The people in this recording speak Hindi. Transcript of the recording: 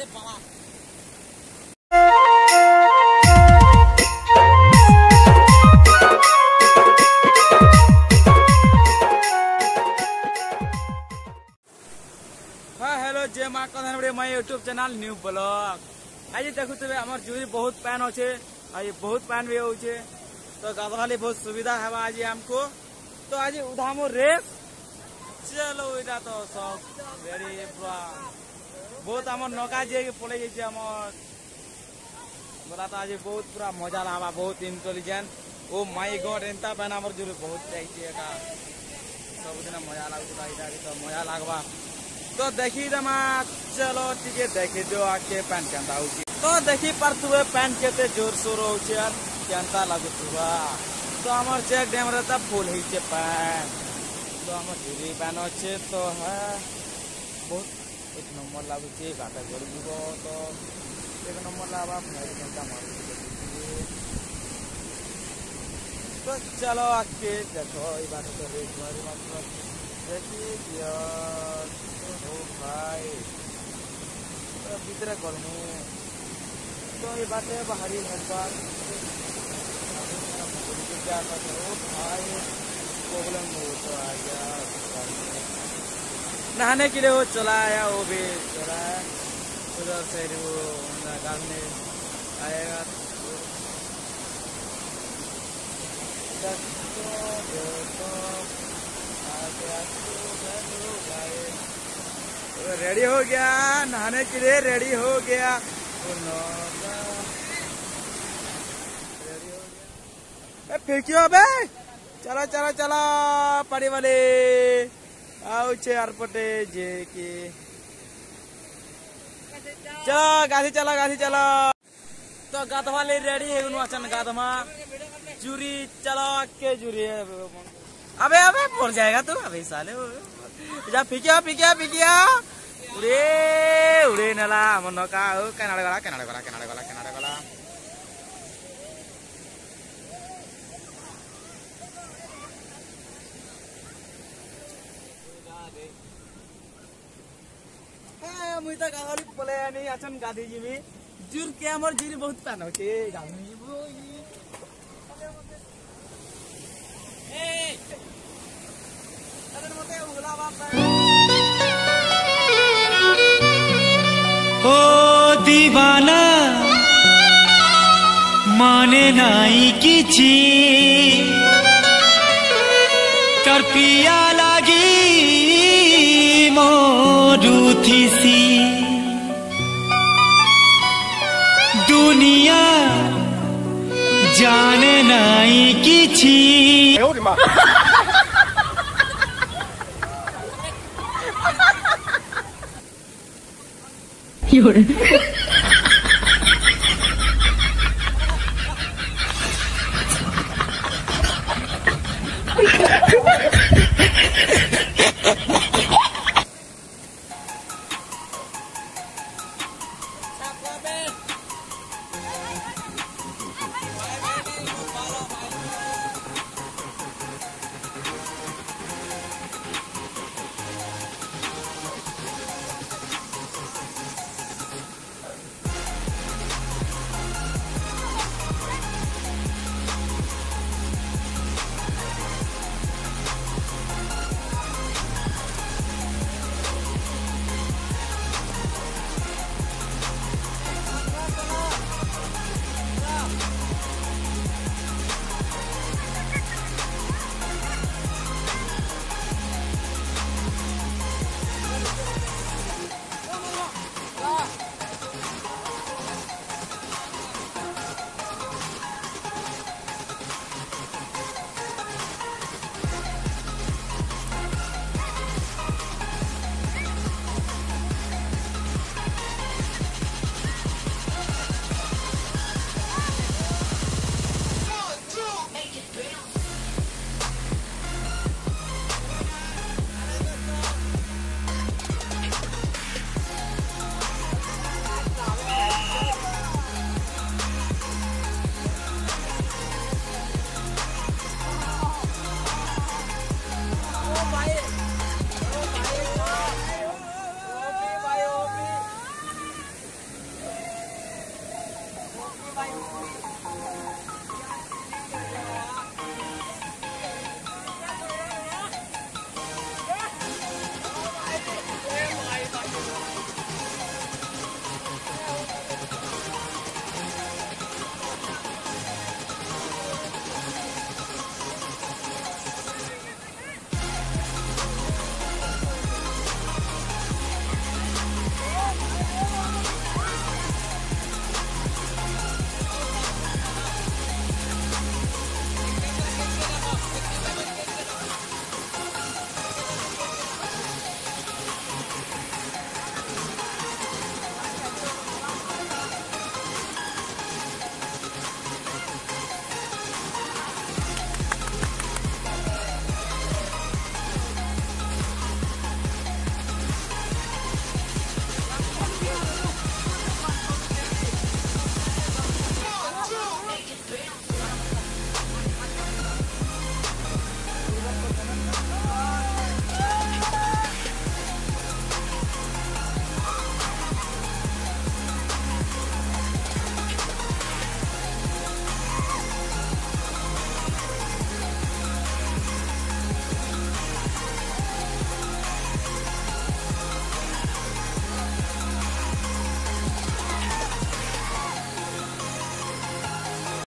बाबा हेलो जय माँ कथन मैं यूट्यूब चैनल न्यू ब्लॉग आज देखुवे आम जूरी बहुत पैन अच्छे आज बहुत पैन भी होचे तो गाधवाली बहुत सुविधा है आज हमको तो आज उधामो रेस चलो इटा तो सब वेरी पूरा बहुत आम नौका जे पड़े जाइए बोला तो आज बहुत पूरा मजा लगा बहुत इंटेलिजेंट ओ माय गॉड एंता पैन आम जूरी बहुत चाहिए सब दिन मजा लगता तो मजा लगवा तो देखी दमा चलो ठीक है देखी दो आके पैन केंता होची तो देखी पारथुवे पैन केते जोर शोर होची यार केंता लागुतुवा तो हमर चेक डैम रहता फुल हिचे पैन तो हमर झुरी पैन अच्छे तो है बहुत एक नंबर लागुची गाता जोड़ जीवो तो एक नंबर लावा मेरे केंता मार तो चलो आके देखो ये बात तो रेस मारी मतलब देखी यार ओ भाई भीतर गर्मी तो ये बात है बाहरी बात क्या करते हो भाई प्रॉब्लम हो तो आ गया नहाने के लिए वो चला आया वो भी चला है उधर से वो गाँव में आएगा रेडी हो गया नहाने के लिए रेडी हो गया फिर क्यों बे चलो चलो चलो पड़ी वाले आओ एयरपोर्टे जे की चलो गाधी चलो तो गाधवाले रेडी है अचन गाधमा जूरी चलो के जूरी अबे अबे पड़ जाएगा तू अबे साले जा फिकिया उड़े उड़े नला मन का कनाडा गला मुई तो गाधवाली पले नहीं अचन गाधी जी भी जुर के हमर जुरी बहुत पैन होचे गाधी ओ दीवाना माने नाई किछि तर पिया लागी मरुथिसी दुनिया जाने नाई किछि 有人。